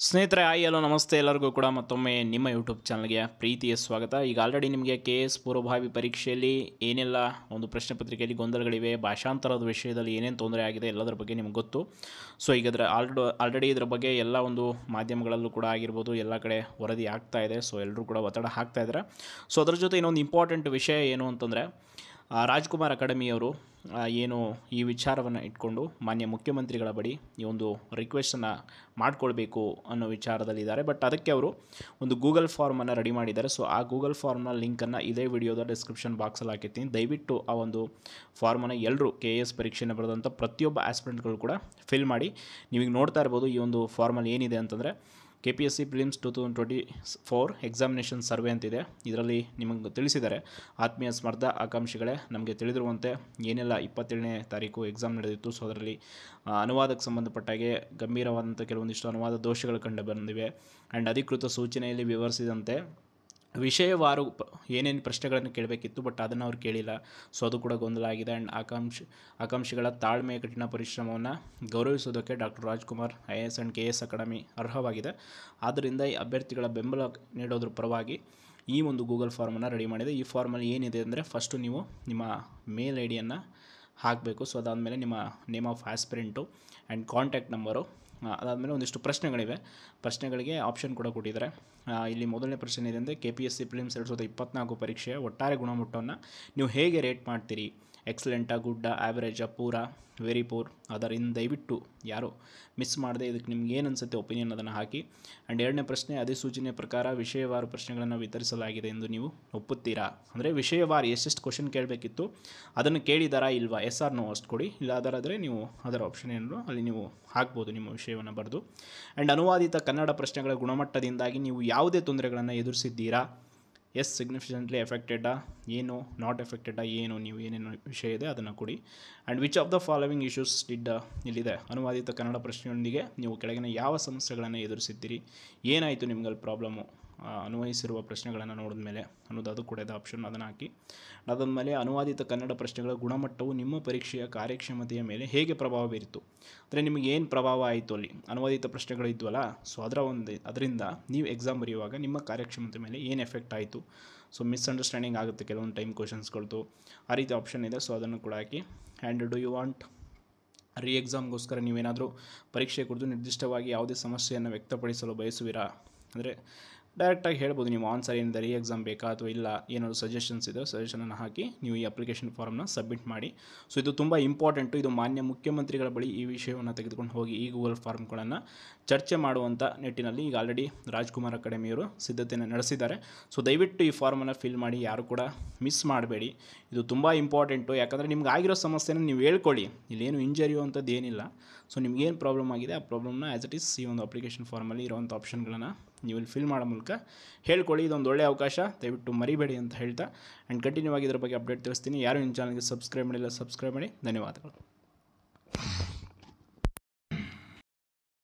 ಸ್ನೇಹಿತರೆ hi hello ನಮಸ್ತೆ ಎಲ್ಲರಿಗೂ ಕೂಡ ಮತ್ತೊಮ್ಮೆ ನಿಮ್ಮ ಯೂಟ್ಯೂಬ್ ಚಾನಲ್ಗೆ ಪ್ರೀತಿಯ ಸ್ವಾಗತ. ಈಗ ಆಲ್ರೆಡಿ ನಿಮಗೆ KS ಪೂರ್ವಭಾವಿ ಪರೀಕ್ಷೆಯಲ್ಲಿ ಏನೆಲ್ಲ ಒಂದು ಪ್ರಶ್ನೆ ಪತ್ರಿಕೆಯಲ್ಲಿ ಗೊಂದಲಗಳಿವೆ, ಭಾಷಾಂತರದ ವಿಷಯದಲ್ಲಿ ಏನೇನು ತೊಂದರೆ ಆಗಿದೆ ಎಲ್ಲದರ ಬಗ್ಗೆ ನಿಮ್ಗೆ ಗೊತ್ತು. ಸೊ ಈಗ ಆಲ್ರೆಡಿ ಇದರ ಬಗ್ಗೆ ಎಲ್ಲ ಒಂದು ಮಾಧ್ಯಮಗಳಲ್ಲೂ ಕೂಡ ಆಗಿರ್ಬೋದು, ಎಲ್ಲ ಕಡೆ ವರದಿ ಆಗ್ತಾ ಇದೆ. ಸೊ ಎಲ್ಲರೂ ಕೂಡ ಒತ್ತಡ ಹಾಕ್ತಾ ಇದ್ದಾರೆ. ಸೊ ಅದರ ಜೊತೆ ಇನ್ನೊಂದು ಇಂಪಾರ್ಟೆಂಟ್ ವಿಷಯ ಏನು ಅಂತಂದರೆ, ರಾಜ್ಕುಮಾರ್ ಅಕಾಡೆಮಿಯವರು ಏನು ಈ ವಿಚಾರವನ್ನು ಇಟ್ಕೊಂಡು ಮಾನ್ಯ ಮುಖ್ಯಮಂತ್ರಿಗಳ ಬಳಿ ಈ ಒಂದು ರಿಕ್ವೆಸ್ಟನ್ನು ಮಾಡಿಕೊಳ್ಬೇಕು ಅನ್ನೋ ವಿಚಾರದಲ್ಲಿದ್ದಾರೆ. ಬಟ್ ಅದಕ್ಕೆ ಅವರು ಒಂದು ಗೂಗಲ್ ಫಾರ್ಮನ್ನು ರೆಡಿ ಮಾಡಿದ್ದಾರೆ. ಸೊ ಆ ಗೂಗಲ್ ಫಾರ್ಮ್ನ ಲಿಂಕನ್ನು ಇದೇ ವಿಡಿಯೋದ ಡಿಸ್ಕ್ರಿಪ್ಷನ್ ಬಾಕ್ಸಲ್ಲಿ ಹಾಕಿರ್ತೀನಿ. ದಯವಿಟ್ಟು ಆ ಒಂದು ಫಾರ್ಮನ್ನು ಎಲ್ಲರೂ KS ಪರೀಕ್ಷೆನ ಬರೆದಂಥ ಪ್ರತಿಯೊಬ್ಬ ಆಸ್ಪಿರೆಂಟ್ಗಳು ಕೂಡ ಫಿಲ್ ಮಾಡಿ. ನೀವೀಗ ನೋಡ್ತಾ ಇರ್ಬೋದು ಈ ಒಂದು ಫಾರ್ಮಲ್ಲಿ ಏನಿದೆ ಅಂತಂದರೆ KPSC ಪ್ರಿಲಿಮ್ಸ್ 2024 ಎಕ್ಸಾಮಿನೇಷನ್ ಸರ್ವೆ ಅಂತಿದೆ. ಇದರಲ್ಲಿ ನಿಮಗೆ ತಿಳಿಸಿದ್ದಾರೆ, ಆತ್ಮೀಯ ಸ್ಪರ್ಧಾ ಆಕಾಂಕ್ಷಿಗಳೇ, ನಮಗೆ ತಿಳಿದಿರುವಂತೆ ಏನೆಲ್ಲ 27ನೇ ತಾರೀಕು ಎಕ್ಸಾಮ್ ನಡೆದಿತ್ತು. ಸೊ ಅದರಲ್ಲಿ ಅನುವಾದಕ್ಕೆ ಸಂಬಂಧಪಟ್ಟಾಗೆ ಗಂಭೀರವಾದಂಥ ಕೆಲವೊಂದಿಷ್ಟು ಅನುವಾದ ದೋಷಗಳು ಕಂಡು ಬಂದಿವೆ. ಆ್ಯಂಡ್ ಅಧಿಕೃತ ಸೂಚನೆಯಲ್ಲಿ ವಿವರಿಸಿದಂತೆ ವಿಷಯವಾರು ಏನೇನು ಪ್ರಶ್ನೆಗಳನ್ನು ಕೇಳಬೇಕಿತ್ತು, ಬಟ್ ಅದನ್ನು ಅವ್ರು ಕೇಳಿಲ್ಲ. ಸೊ ಅದು ಕೂಡ ಗೊಂದಲ ಆಗಿದೆ. ಆ್ಯಂಡ್ ಆಕಾಂಕ್ಷಿಗಳ ತಾಳ್ಮೆಯ ಕಠಿಣ ಪರಿಶ್ರಮವನ್ನು ಗೌರವಿಸೋದಕ್ಕೆ doctor Rajkumar IAS and KS academy ಅರ್ಹವಾಗಿದೆ. ಆದ್ದರಿಂದ ಈ ಅಭ್ಯರ್ಥಿಗಳ ಬೆಂಬಲ ನೀಡೋದ್ರ ಪರವಾಗಿ ಈ ಒಂದು ಗೂಗಲ್ ಫಾರ್ಮನ್ನು ರೆಡಿ ಮಾಡಿದೆ. ಈ ಫಾರ್ಮಲ್ಲಿ ಏನಿದೆ ಅಂದರೆ, ಫಸ್ಟು ನೀವು ನಿಮ್ಮ ಮೇಲ್ ID ಹಾಕಬೇಕು. ಸೊ ಅದಾದಮೇಲೆ ನಿಮ್ಮ name of aspirant and contact number, ಅದಾದಮೇಲೆ ಒಂದಿಷ್ಟು ಪ್ರಶ್ನೆಗಳಿಗೆ ಆಪ್ಷನ್ ಕೂಡ ಕೊಟ್ಟಿದ್ದಾರೆ. ಇಲ್ಲಿ ಮೊದಲನೇ ಪ್ರಶ್ನೆ ಇದೆ ಅಂದರೆ, KPSC ಪ್ರಿಲಿಮ್ಸ್ 2024 ಪರೀಕ್ಷೆಯ ಒಟ್ಟಾರೆ ಗುಣಮಟ್ಟವನ್ನು ನೀವು ಹೇಗೆ ರೇಟ್ ಮಾಡ್ತೀರಿ? ಎಕ್ಸಲೆಂಟಾ, ಗುಡ್ಡ, ಆ್ಯಾವ್ರೇಜಾ, ಪೂರ, ವೆರಿ ಪೂರ್? ಅದರಿಂದ ದಯವಿಟ್ಟು ಯಾರು ಮಿಸ್ ಮಾಡದೆ ಇದಕ್ಕೆ ನಿಮ್ಗೆ ಏನು ಅನಿಸುತ್ತೆ ಒಪಿನಿಯನ್ ಅದನ್ನು ಹಾಕಿ. ಆ್ಯಂಡ್ ಎರಡನೇ ಪ್ರಶ್ನೆ, ಅಧಿಸೂಚನೆಯ ಪ್ರಕಾರ ವಿಷಯವಾರು ಪ್ರಶ್ನೆಗಳನ್ನು ವಿತರಿಸಲಾಗಿದೆ ಎಂದು ನೀವು ಒಪ್ಪುತ್ತೀರಾ? ಅಂದರೆ ವಿಷಯವಾರು ಎಷ್ಟೆಷ್ಟು ಕ್ವಶನ್ ಕೇಳಬೇಕಿತ್ತು ಅದನ್ನು ಕೇಳಿದಾರಾ ಇಲ್ವಾ, ಎಸ್ ಆರ್ ನೋ ಅಷ್ಟು ಕೊಡಿ. ಇಲ್ಲ ಅದರಾದರೆ ನೀವು ಅದರ ಆಪ್ಷನ್ ಏನು ಅಲ್ಲಿ ನೀವು ಹಾಕ್ಬೋದು ನಿಮ್ಮ ವಿಷಯವನ್ನು ಬರೆದು. ಆ್ಯಂಡ್ ಅನುವಾದಿತ ಕನ್ನಡ ಪ್ರಶ್ನೆಗಳ ಗುಣಮಟ್ಟದಿಂದಾಗಿ ನೀವು ಯಾವುದೇ ತೊಂದರೆಗಳನ್ನು ಎದುರಿಸಿದ್ದೀರಾ? ಎಸ್ ಸಿಗ್ನಿಫಿಕೆಂಟ್ಲಿ ಎಫೆಕ್ಟೆಡಾ, ಏನು ನಾಟ್ ಎಫೆಕ್ಟೆಡಾ, ಏನು ನೀವು ಏನೇನು ವಿಷಯ ಇದೆ ಅದನ್ನು ಕೊಡಿ. And which of the following issues did, ಇಲ್ಲಿದೆ ಅನುವಾದಿತ ಕನ್ನಡ ಪ್ರಶ್ನೆಯೊಂದಿಗೆ ನೀವು ಕೆಳಗಿನ ಯಾವ ಸಮಸ್ಯೆಗಳನ್ನು ಎದುರಿಸಿದ್ದೀರಿ, ಏನಾಯಿತು ನಿಮ್ಗಲ್ಲಿ ಪ್ರಾಬ್ಲಮ್ಮು ಅನ್ವಯಿಸಿರುವ ಪ್ರಶ್ನೆಗಳನ್ನು ನೋಡಿದ ಮೇಲೆ ಅನ್ನೋದು, ಅದು ಕೂಡ ಇದೆ ಆಪ್ಷನ್, ಅದನ್ನು ಹಾಕಿ. ಅದಾದಮೇಲೆ ಅನುವಾದಿತ ಕನ್ನಡ ಪ್ರಶ್ನೆಗಳ ಗುಣಮಟ್ಟವು ನಿಮ್ಮ ಪರೀಕ್ಷೆಯ ಕಾರ್ಯಕ್ಷಮತೆಯ ಮೇಲೆ ಹೇಗೆ ಪ್ರಭಾವ ಬೀರಿತು? ಅಂದರೆ ನಿಮಗೆ ಏನು ಪ್ರಭಾವ ಆಯಿತು ಅಲ್ಲಿ ಅನುವಾದಿತ ಪ್ರಶ್ನೆಗಳು ಇದ್ವಲ್ಲ, ಸೊ ಅದರಿಂದ ನೀವು ಎಕ್ಸಾಮ್ ಬರೆಯುವಾಗ ನಿಮ್ಮ ಕಾರ್ಯಕ್ಷಮತೆ ಮೇಲೆ ಏನು ಎಫೆಕ್ಟ್ ಆಯಿತು? ಸೊ ಮಿಸ್ಅಂಡರ್ಸ್ಟ್ಯಾಂಡಿಂಗ್ ಆಗುತ್ತೆ ಕೆಲವೊಂದು ಟೈಮ್ ಕ್ವಶನ್ಸ್ಗಳದ್ದು, ಆ ರೀತಿ ಆಪ್ಷನ್ ಇದೆ. ಸೊ ಅದನ್ನು ಕೂಡ ಹಾಕಿ. ಆ್ಯಂಡ್ ಡು ಯು ವಾಂಟ್ ಎಕ್ಸಾಮ್ಗೋಸ್ಕರ ನೀವೇನಾದರೂ ಪರೀಕ್ಷೆ ಕುರಿತು ನಿರ್ದಿಷ್ಟವಾಗಿ ಯಾವುದೇ ಸಮಸ್ಯೆಯನ್ನು ವ್ಯಕ್ತಪಡಿಸಲು ಬಯಸುವಿರಾ? ಅಂದರೆ ಡೈರೆಕ್ಟಾಗಿ ಹೇಳ್ಬೋದು ನೀವು ಆನ್ಸರ್ ಏನಿದೆ, ಎಕ್ಸಾಮ್ ಬೇಕಾ ಅಥವಾ ಇಲ್ಲ, ಏನಾದರೂ ಸಜೆಷನ್ಸ್ ಇದೆ ಸಜೆಷನನ್ನು ಹಾಕಿ ನೀವು ಈ ಅಪ್ಲಿಕೇಶನ್ ಫಾರ್ಮ್ನ ಸಬ್ಮಿಟ್ ಮಾಡಿ. ಸೊ ಇದು ತುಂಬ ಇಂಪಾರ್ಟೆಂಟು. ಇದು ಮಾನ್ಯ ಮುಖ್ಯಮಂತ್ರಿಗಳ ಬಳಿ ಈ ವಿಷಯವನ್ನು ತೆಗೆದುಕೊಂಡು ಹೋಗಿ ಈ ಗೂಗಲ್ ಫಾರ್ಮ್ಗಳನ್ನು ಚರ್ಚೆ ಮಾಡುವಂಥ ನಿಟ್ಟಿನಲ್ಲಿ ಈಗ ಆಲ್ರೆಡಿ ರಾಜ್ಕುಮಾರ್ ಅಕಾಡೆಮಿಯವರು ಸಿದ್ಧತೆಯನ್ನು ನಡೆಸಿದ್ದಾರೆ. ಸೊ ದಯವಿಟ್ಟು ಈ ಫಾರ್ಮನ್ನು ಫಿಲ್ ಮಾಡಿ, ಯಾರು ಕೂಡ ಮಿಸ್ ಮಾಡಬೇಡಿ. ಇದು ತುಂಬ ಇಂಪಾರ್ಟೆಂಟು. ಯಾಕಂದರೆ ನಿಮ್ಗೆ ಆಗಿರೋ ಸಮಸ್ಯೆನ ನೀವು ಹೇಳ್ಕೊಳ್ಳಿ, ಇಲ್ಲೇನು ಇಂಜರಿಯೋ ಅಂಥದ್ದು ಏನಿಲ್ಲ. ಸೊ ನಿಮಗೇನು ಪ್ರಾಬ್ಲಮ್ ಆಗಿದೆ ಆ ಪ್ರಾಬ್ಲಮ್ನ ಆ್ಯಸ್ ಇಟ್ ಈಸ್ ಈ ಒಂದು ಅಪ್ಲಿಕೇಶನ್ ಫಾರ್ಮಲ್ಲಿ ಇರುವಂಥ ಆಪ್ಷನ್ಗಳನ್ನು ನೀವು ಇಲ್ಲಿ ಫಿಲ್ ಮಾಡೋ ಮೂಲಕ ಹೇಳ್ಕೊಳ್ಳಿ. ಇದೊಂದು ಒಳ್ಳೆಯ ಅವಕಾಶ, ದಯವಿಟ್ಟು ಮರಿಬೇಡಿ ಅಂತ ಹೇಳ್ತಾ. ಆ್ಯಂಡ್ ಕಂಟಿನ್ಯೂ ಆಗಿ ಇದರ ಬಗ್ಗೆ ಅಪ್ಡೇಟ್ ತಿಳಿಸ್ತೀನಿ. ಯಾರು ನಿಮ್ಮ ಚಾನಲ್ಗೆ ಸಬ್ಸ್ಕ್ರೈಬ್ ಮಾಡಿಲ್ಲ ಸಬ್ಸ್ಕ್ರೈಬ್ ಮಾಡಿ. ಧನ್ಯವಾದಗಳು.